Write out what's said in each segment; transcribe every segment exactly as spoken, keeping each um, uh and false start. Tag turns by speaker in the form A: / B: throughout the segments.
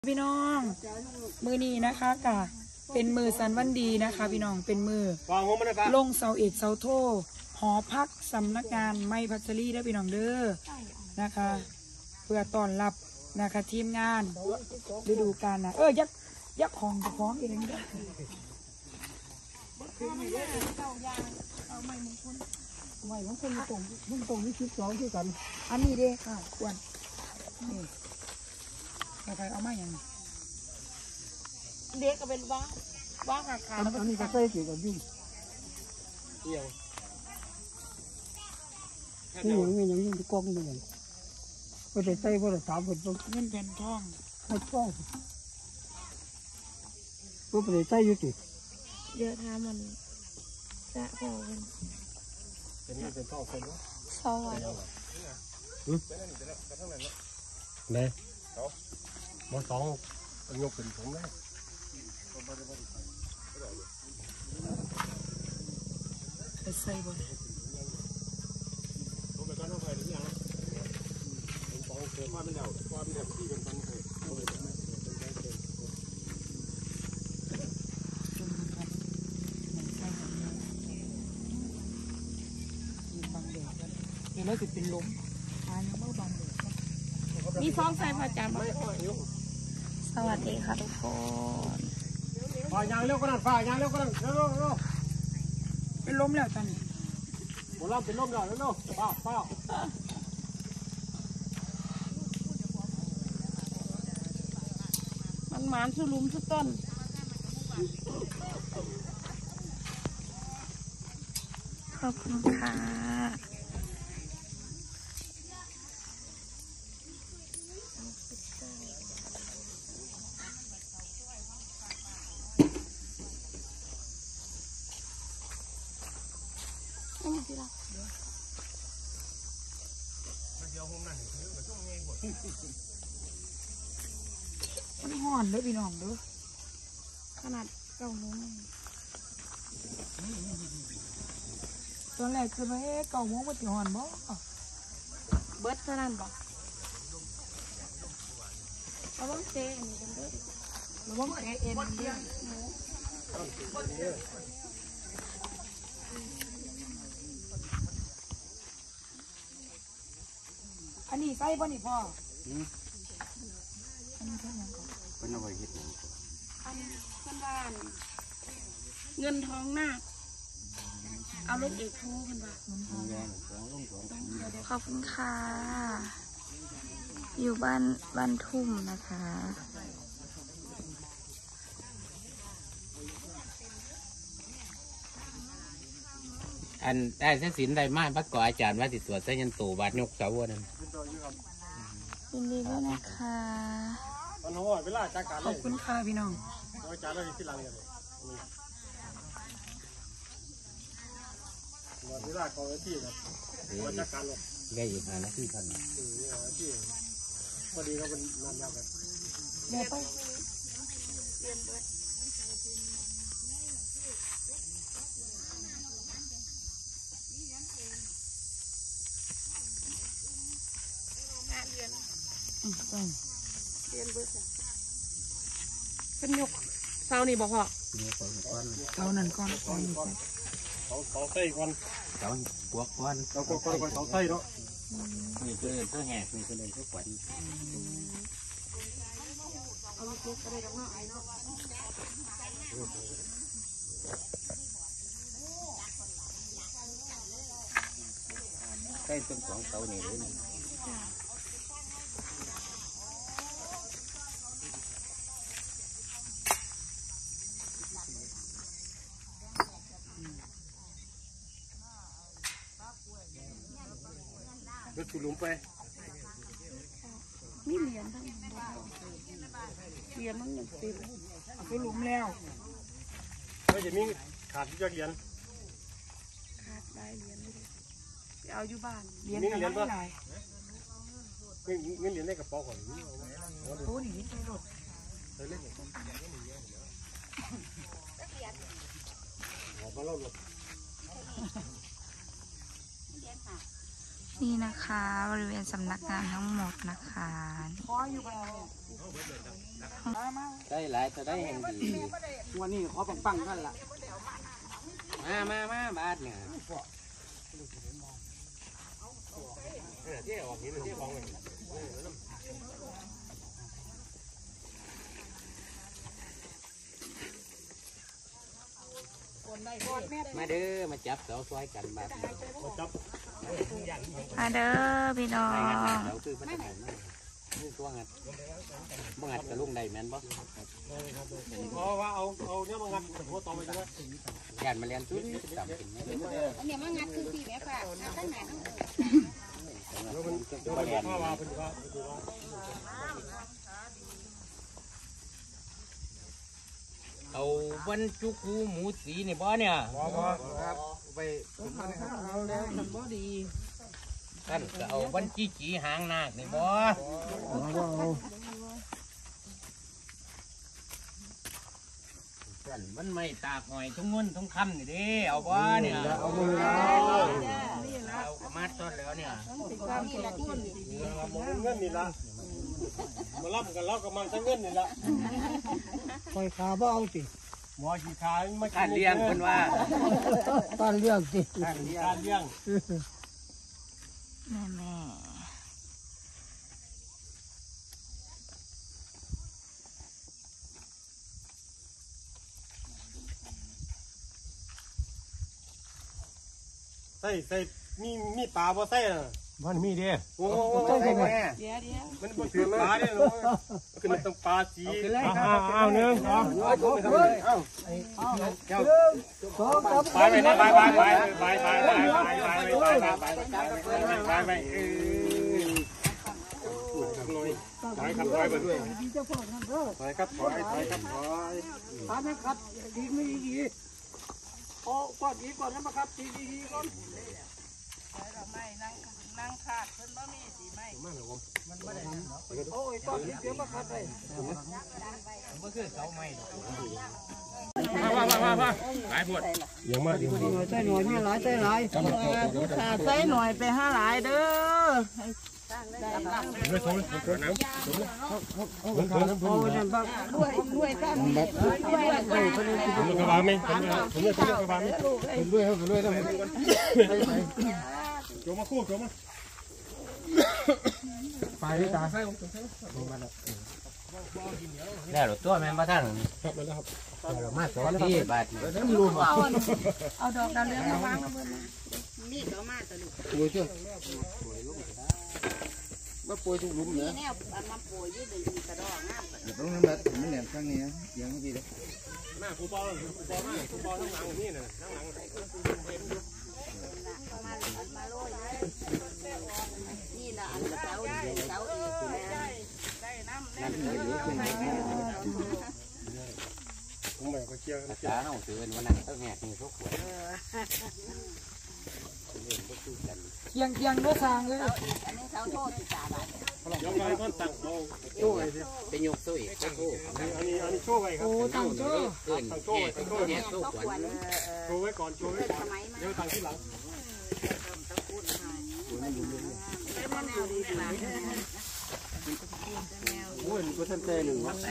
A: พี่น้องมือนี้นะคะกะเป็นมือสันวันดีนะคะพี่น้องเป็นมือลงเสาเอกเสาโทหอพักสำนักงานไม้พัชรีได้พี่น้องเด้อนะคะเพื่อต้อนรับนะคะทีมงานฤดูกาลนะเออยักยักของจะฟ้องเองได้ไม่มงคลไม่มงคลตรงมึงตรงนี้คิดสองที่กันอันนี้เด้ค่ะควรนี่ใครเอามาอย่างเด็กก็เป็นว่าว่าขาขาอันนี้ก็ใส่เกี่ยวกับยุ่งเกี่ยวนี่อย่างนี้อย่างนี้ที่กองนี่อย่างก็จะใส่ว่าจะสามคนต้องเงินเป็นทองให้ทองก็ไปใส่ยุ่งสิ
B: เดี๋ยวทำมันจะพอเป็น
C: เป็นนี่เป็นทองคนวะ
B: สองวัน
C: เนี่ยมาสองยกเป็นผมเลย
A: ใส่บ่เดี๋ยวเราจะเป็นลมอันนี้เมื่อบาง
B: มีซองใส่พอจานไหมสวัสดีค่ะทุกคน
C: ฝ่ายยางเร็วก็นั่นฝ่ายยางเร็วก็นั่นเร็วเร็วเร็ว
A: เป็นลมแล้วตอนนี้
C: หมดแล้วเป็นลมแล้วเร็วเร็วป้าป้า
B: มันหมานสุลุมสุต้นขอบคุณค่ะ
A: มันห่อนเลยพี่น้องเด้อ
B: ขนาดเก้าโมง
A: ตอนแรกคือไปเก้าโมงมันจะห่อนบ่
B: เบิร์ดเท่านั้นบ่เอาบ้างเตะอันนี้กันด้วย
A: ระวังเอเอ็นเด้ออันนี้ใส่บ่นี่พ่ออันนี้เท่าไหร่ก่อน
C: เป็นเอาไว้เฮ็ดหยัง
B: อันเป็นบ้านเงินทองหน้าเอาลูกเอกทูกันบ่ขอบคุณค่ะอยู่บ้านบ้านทุ่มนะคะ
D: อันได้เส้นสินได้มากพักก่ออาจารย์ว่าติดตัวเส้นยันตูบาดยกเสาวันนั้น
B: ยินดีด้วยนะคะ
A: ขอบคุณค่ะพี่น้อง
C: อาจารย์เราที่หลังเลยวันเวลาก่อนที่นะวันจัดการเลย
D: ได้อีกนะที่ท่าน
C: พอดีเราเป็นนานยาวกัน
A: เดี๋ยวไป
B: เรียนเบิร์ดเป็นยกเสานี่บอกพ่อ
A: เสานั่นก่อนเสานี่ก่อน
C: เสาเสาไส้ก่อน
D: เสาปวกก่อน
C: เสาปวกก่อนเสาไส้เนาะ
D: นี่คือเพื่อแหกนี่คือเลยทุกวันใกล้ต้นสองเสานี่เลย
C: รถจุลุมไป
B: มีเหรียญทั้งเหรียญมันหนึ่งสิบ
A: คือหลุมแล้ว
C: ไม่จะมีขาดที่จะเหรียญ
B: ขาดได้เหรียญไม่ได้เอาอยู่บ้าน
A: เหรียญเหรียญอะไร
C: เงินเงินเหรียญในกระเป๋าก่อน
A: โอ้หนีไปรถ
C: มาเล่าหลบ
B: นี่นะคะบริเวณสำนักงานทั้งหมดนะคะ
D: ได้หลายจะได้แห่งดี
E: วันนี้ขอปังปังท่านละ
D: มามามาบาทเนี่ยที่ออกนี้มันที่ของเลยมาเด้อมาจับเสาซอยกันบาท
F: มาเด้อพี่น้อง
D: เสาคือมันจะไหนนี่ตัวงัดบ่งัดกับลุงได้แม่นบ่
C: เพราะว่าเอาเอาเนี่ยมางัดหัวต่อไปใช่ไหม
D: ยานมาเรียนตุ้นต่ำกินไหม
B: อันนี้มันงัดคือพี่แม่ฝากตั้งไหนตั้ง
C: แล้วมันจะมาเรียนว่าว่าเป็นว่า
D: เอาวันจุกูหมูสีนี่บ่เนี่ย
E: ครับไปเอาแล้วมันบ่ดี
D: ท่านก็เอาวันจีจีหางนาคนี่บ่ท่านมันไม่ตากหอยทุ่งเงินทุ่งคำนี่เด้เอาบ่เนี่ยเอาบ่เอามาต้นแล้วเนี่ย
B: ความที่ละต้น
C: มันเงินนี่ละมาล่ำกันแล้วก็มันจะเงินนี่ละคอยขาบ่เอาสิหมอขี้ขาไม่
D: การเลี้ยงคนว่า
C: การเลี้ยงสิการเลี้ยงการเลี้ยง
F: แม่แม่
C: ใส่ใส่มีมีปลาบ่ใส่น่ะมันมีเด้โอ้โห
B: เดี๋ยวเดี๋ยว
C: มันบ่ถือปลาเด้ลูกคือมันต้องปลาสีเอาเอาหนึ่งเอาเอาเจ้าไปไปนะไปไปไปไปไปไปไปไปไปไปไปไปเออถอยครับถอยไปด้วยถอยครับถอยถอยครับถอย
E: ตามนะครับดีไม่ดีโอ้ก่อนดีก่อนนะมาครับดีดีดีก่อน
B: ไม่นั่งนั่งขาดเพิ่นบ่มีสีไม่
E: โอ้ยก่อนดีเดี๋ยวมาครับเลย
D: มันคือเสาไม้
C: มามามามาหลายปวดยังมาดี
E: ใส่หน่อยไม่หลายใส่หลาย
B: ผู้ขาใส่หน่อยไปห้าหลายเด้อ
C: ไม่ทนไม่ทนน้ำผมทนผมทน
E: โอ้ยนั่นบัก
B: ด้วยด้วยกันด้วย
C: ผมกระบาไหมผมผมเลยผมเลยกระบาไหมผมด้วยครับผมด้วยแล้วโจมาคู่โจมาไปตาใส่
D: แล้วตัวแม่นบ่ท่าน
C: ครับแล้วครับ
D: มาสอนที่บาท
B: เอาดอกดาวเรืองมาวางบนนี่ก็มาตะลุก
C: โอ้ยเจ้ามาป่วยทุกลุมเนี่ย
B: แนวมาป่วยยืดดึงกระดอกงาม
G: ต้องน้ำบัดมันแหลมข้างนี้ยังไม่ดีเลย
C: หน้าครูบอลครูบอลมากครูบอลทั้งหลังนี่น่ะทั้งหลัง
B: มามาโรยนี่ละอันเสาเสาอีกได้ได้น้ำได้
C: ผมแบบก็เชี่ยว
D: ภาษาเฮาถือวันนั้นต้องแงกนี่ทุกขวด
A: เคียงเคียงเนื้อสางเลย
B: อันนี้เสาโทษสิสาบาท
C: ยกไปก้อนตังเขาโชว์ไว้สิ
D: เป็นยกสู้อีกโซ่
C: อันนี้อันนี้โชว์ไว้ครับ
A: โอ้ตังโจ้
D: เกินแง่แง่สู้ขวด
C: โชว์ไว้ก่อนโชว์ไว้ก่อนเดี๋ยวตังที่หลัง
G: โอ้ยก็ท่านใจหนึ่งวะ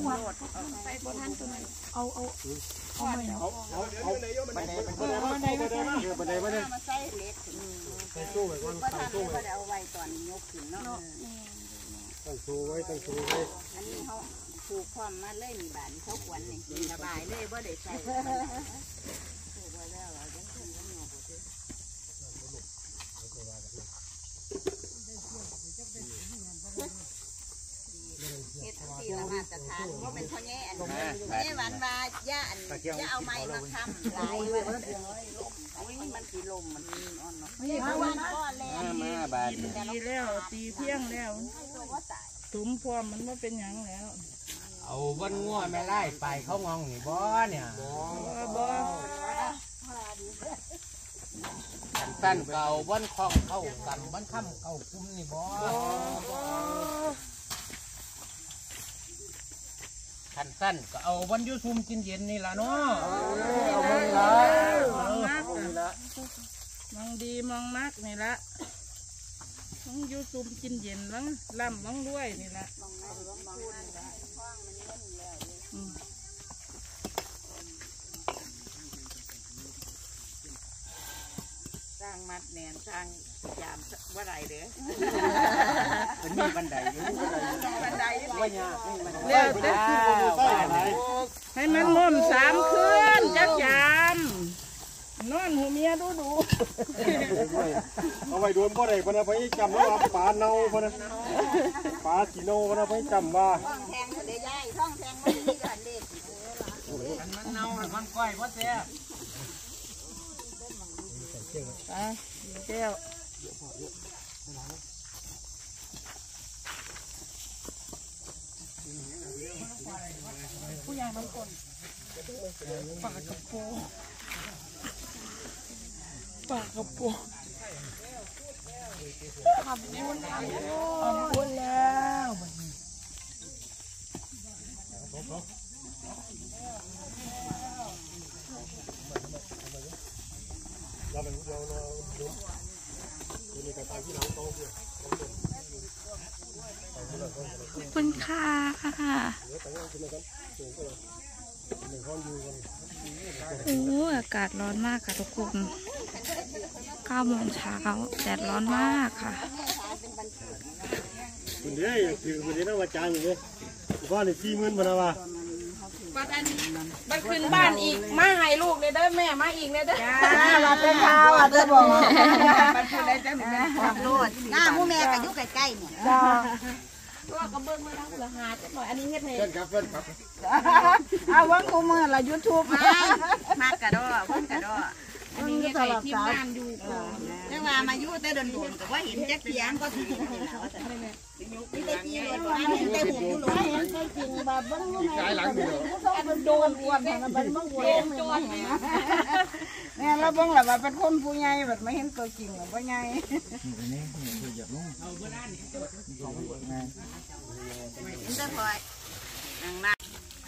A: เอาเอาเอาใหม่
C: เอาเอาเอาบันไดบันไดบันไดมาบันไดบันได
B: มาใส่เล็ก
C: ใส่โชว์ไว้ก่อน
B: ว่า
C: ตั้ง
B: ทำ
C: โชว์ไว้
B: ก็เอาไว้ตอนยกขึ้นเนาะ
C: ตั้งโชว์ไว้ตั้งโชว์ไว้
B: อันนี้เขาผูกความมาเลยนี่บานเขาขวัญนี่สบายเลยว่าได้ใส่เฮ็ดที่ละมาตรฐานว่าเป็นพ่อแง่อันนี้แม่หวานว่าย่าอันย่าเอาไม้มาค้ำหลายไว้โอ้ยมันสีลมมันอ่อนเนาะนี่คือวันก้อนแล้ว
D: มาบาท
H: ตีแล้วตีเที่ยงแล้วถุมพร้อมมันว่าเป็นหยังแล้ว
D: เอาวันงัวแม่ไล่ไปเขางองนี่บ่เนี่ย
H: บ่
D: สั้นเก่าวันคล้องเข้ากันวันค่ำเข้าคุ้มนี่บ่ขันสั้นก็เอาวันยูซุมกินเย็นนี่ล่ะเนาะ
H: เอาไปละมองนักมองดีมองนักนี่ละมองยูซุมกินเย็นลังล่ำลังด้วยนี่ละ
B: มองหน้ามองหน้ามัดแนนสร้างยามว่าไรเด้อ
D: เป็นมีบันไดอยู่บันได
B: บันได
D: ว่ายากนี่มัน
H: เร็วเด้อให้มันง่มสามคืนจักยามนอนหูเมียดูดู
C: เอาไว้โดนบ่ได้พนะไปจำว่าปลาเน่าพนะปลาสีเน่าพนะไปจำว่า
B: ท้องแทงเดี๋ยวย้ายท้องแทงมันมีกันเด็ก
D: มันเน่ามันก้อยเพราะแซ่บ
H: ไปเจ้า
A: ผู้ยางน้ำกลปากกระโปงปากกระโปงทำบุญทำบุญแล้ว
F: ขอบคุณค่ะโอ้อากาศร้อนมากค่ะทุกคนเก้าโมงเช้าแดดร้อนมากค่ะ
C: คนเดียวคือคนเดียวน่าว่าจ้างอยู่เลยว่าในสี่หมื่นพนะว่า
H: บัดอันบัดขึ้นบ้านอีกมาให้ลูกเลยเด้อแม่มาอีกเลยเด้อ
B: วัดเป็นข้าววัดเป็นบ่อ
H: บัดขึ้นได้จังแม่
B: ขับรถหน้าผู้แม่ก็อยู่ใกล้ๆเนี่ย
H: ตัวก็เบิ่งมาทั้งละหาจังหน่อยอันนี้เฮ็ดให้
G: เพื่อนครับเพื่อนครับ
H: เอาวังกูมือละ YouTube
B: มามากกระดอเพิ่นกระดอ
H: อันนี้เฮ็ดให้ทีมงานอยู่ก่อน
B: จังว่ามาอยู่แต่โดนๆก็ว่าเห็นจักเถียงก็สิเห็นแล้วว่าแต่มีแต่ที่เลยว่าเห็นแต่หูอยู่หลงเห็นจริงๆว่าเบิ่ง
G: อีกกายหลังอยู่
H: มันโดนอ้วนมันเป็นเบิ่งอ้วนโดนเนี่ยเราเบิ่งแล้วว่าเป็นคนผู้ใหญ่แบบไม่เห็นตัวจริงบ่ใหญ่
G: นี่คืออยากลุ่ง
B: เห็นแต่พอยนางนา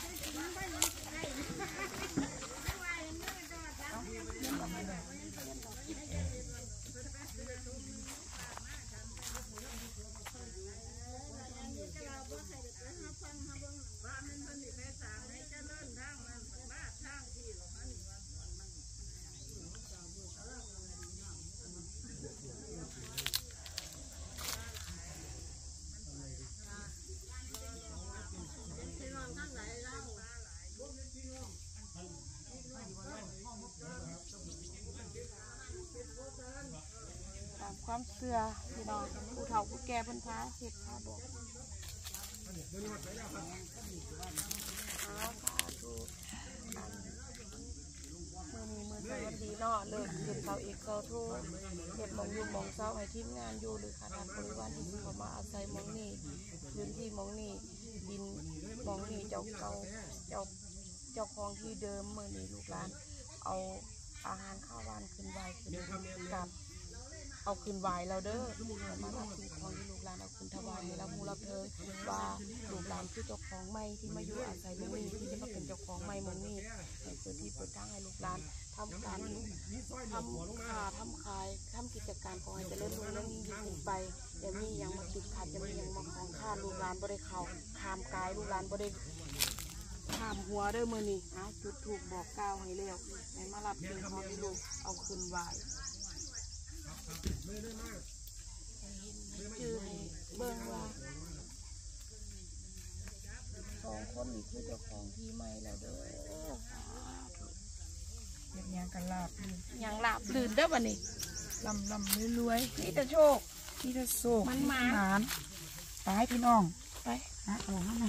H: ความเชื่อพี่น้องผู้เฒ่าผู้แก่เพิ่นพาเฮ็ดพาบอกมือนี้มือสวัสดีเนาะเลิกเก็บเสาเอกเสาโทเก็บมองอยู่มองเสาให้ทีมงานอยู่หรือคณะบริวารที่เขามาอาศัยมองนี่พื้นที่มองนี่ดินมองนี่เจ้าเก่าเจ้าเจ้าของที่เดิมมือนี้ลูกหลานเอาอาหารข้าวหวานขึ้นไหวขึ้นกับเอาคืนไหวเราเด้อมารับสิ่งของที่ลูกหลานเอาคืนถวายให้เรามูรับเพิงว่าลูกหลานคือเจ้าของใหม่ที่มาอยู่อาศัยมงนี้ที่จะมาเป็นเจ้าของใหม่มงนี้ในเปิดที่เปิดทางให้ลูกหลานทำการทำค้าทำขายทำกิจการของให้เจริญรุ่งเรืองยิ่งขึ้นไปอย่ามีอย่างมาติดขัดอย่ามีอย่างมาของข้าลูกหลานบ่ได้เข่าขามกายลูกหลานบ่ได้ขามหัวเด้อมือนี่นะจุดถูกบอกกล่าวให้เร็วในมารับสิ่งของที่ลูกเอาคืนไหวชื่อให้เบิ่งว่าสองคนนี้คือเจ้าของที่ใหม่แล้วเด้อ
A: เฮ็ดหยังกันลาบลื่น
H: อย่างหลับลื่นเด้อวันนี้
A: ลำลำรวย
H: นี่จะโชค
A: ๆที่จะโศก
H: มันหมา
A: หมานไปพี่น้อง
H: ไป
A: ฮะโอ้นั่น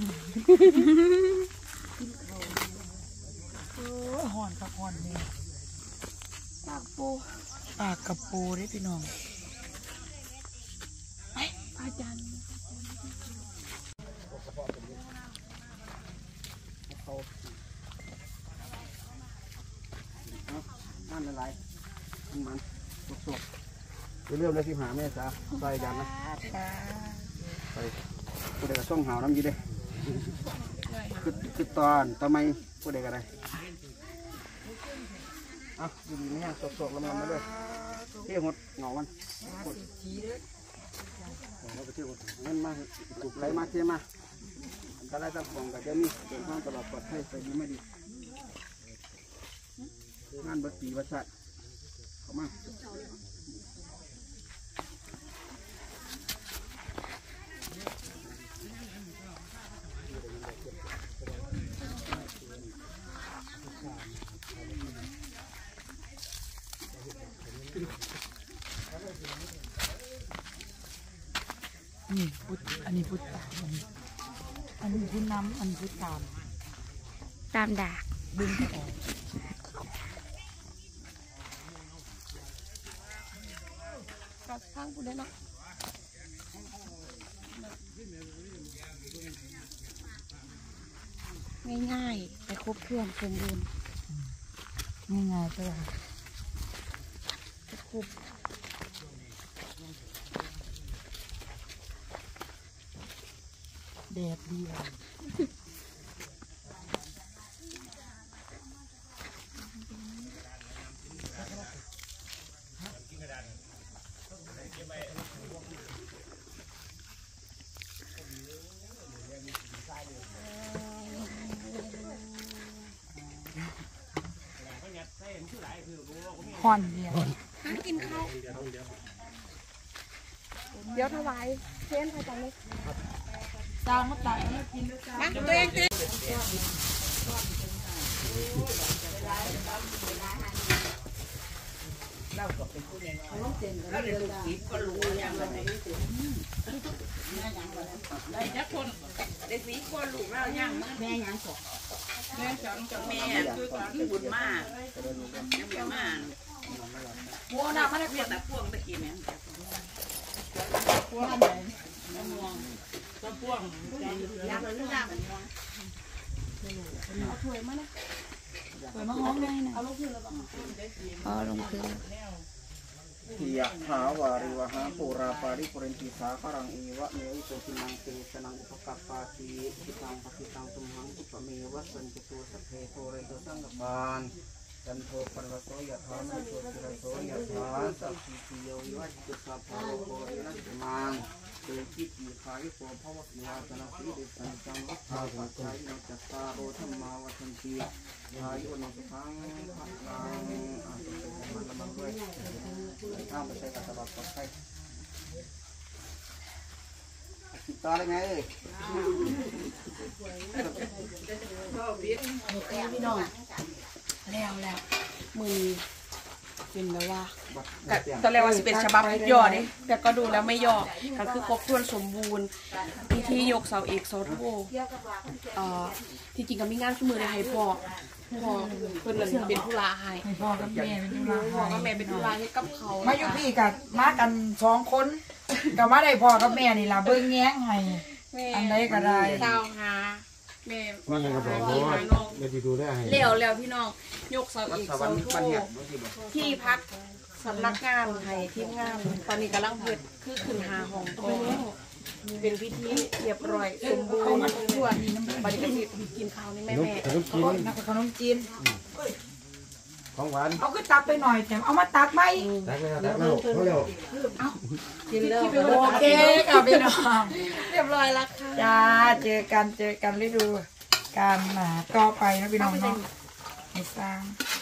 A: โอ้ห่อนกับห่อนเนี่ย
H: ปากปู
A: ปากกับปูได้พี่น้อง
H: ไปพระอาจารย์
G: นั่นอะไรมันสดๆเริ่มเลยที่หาแม่จ้าใส่กันนะไปผู้ใดก็ส่งหาวน้ำยีเด้คือคือตอนทำไมผู้ใดก็ได้อ่ะดูดีนี่สดๆแล้วมันมาด้วยเที่ยวหดเงามันเราไปเที่ยวเงินมาถูกไหลมาเที่ยวมาอันตรายต่างๆก็จะมีเดินทางตลอดปลอดภัยไปดีไม่ดีงานบัตรีวัชระเข้ามา
A: นี้พุทธาอันนี้พุทธน้ำอันพุทธาม
F: ตามดาก
A: ดึงออก
H: กับข้างกูได้เนาะง่ายๆแต่ครบถ้วนสมบูรณ์
A: ง่ายๆใช่ไหมครบแดดดีอ่ะห่อนเดียว
H: หากินข้าวเดี๋ยวถวายเทียนไปจังเลย
A: จางมาตักให้กินด้วยจ้า
H: มาตัวเองเต้
B: ได้จักคนได้สีคนลูกเราย่างแม่ย่างสองแม่สองกับแม่คือก่อนที่บุญมากยังบุญมากพวกน่ะมันเรียกแต่พวงตะกี้เนี่ยพวงไหนมะม่วงต้นพวงยาเป็นยาเป็นม่วงเอาถ้วยมานะ
A: สวยมากเลยนะ
B: เอาลูกขึ้นแล้วบ้าง
F: พอลงพื้น
G: ทิยะถาวาริวหาปุราปาริปุเรนติสาคารังอีวะเมวิโตทินังเตสนังอุปกัปปาติทิตังปฏิตังตุมหังอุปเมวัสสันติโตสัพเพโทเรโตสังกปานจันโทปรโสยะถานุโตติระโสยะถาสัพพิติโยวิวัชตุสัพพะโรโควินัสมังเตจิติขายิโกภวะสิวาสนาสีเดสันจังวัฏฐาปัจจัยโนจัตตาโรธรรมาวัฏันติอายุโนสุขังภะลังอาสุมันละมังด้วยข้ามไปใช้กับตลอดปลอดภัยติดต่อได้ไงเอ้ย
H: พี่น้องแล้วแล้วมือเป็นแล้วว่าตอนแรกว่าสิเป็นฉบับย่อเด้แต่ก็ดูแล้วไม่ย่อก็คือครบถ้วนสมบูรณ์พิธียกเสาเอกเสาโทเอ่อที่จริงก็มีงานมือในให้พ่อพ่อเพิ่นเลยเป็นธุระให้
A: ให้พ่อกับแม่เป็นธุระ
H: พ่อกับแม่เป็นธุระให้กับเขา
A: มาอยู่พี่กับมากันสองคนกับมาได้พ่อกับแม่นี่ล่ะเบิ่งแง้งให้อันใดก็ได้
H: เจ้าหาแม่
C: ว่าไงก็บอก
H: พี่
C: ว่า
H: หาน้อง
C: เดี๋ยวดูได้ให้
H: เลี้ยวแล้วพี่น้องยกเสาเอก
G: สวร
H: เสาร
G: ค์
H: โท
G: ปัญญาไม่ใช่บ่
H: ที่พักสำนักงานให้ทีมงานตอนนี้กำลังเฮ็ดคือขึ้นหาห้องก่อนเป็นพิธีเรียบร้อยสมบูรณ์ทั่วนี้น้ำบัดนี้ก็สิกินข้าวนี่แม่
C: ขนม
H: แม่
C: ขนมจีน
A: นักขนมจีน
C: ของหวาน
A: เอาขึ้นตักไปหน่อยแต่เอามาตักไหม
C: ตักแล้วตักแล้วเขาเร็ว
H: กินแล้ว
A: โอเคค่ะพี่น้อง
H: เรียบร้อยแล้วค่ะ
A: จ้าเจอกันเจอกันฤดูการหนาต่อไปนะพี่น้องเนาะให้สร้าง